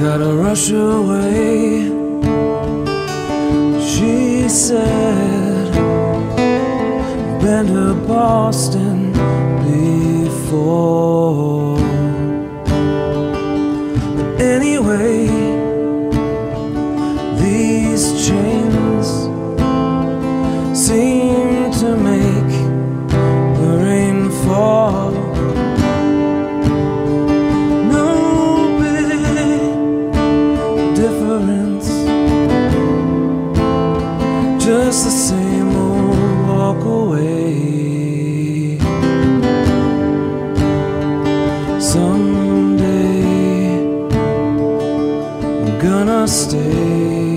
gotta rush away. She said, been to Boston before. But anyway, these chains seem to make the rain fall. No big difference, just the same old walk away. Someday I'm gonna stay.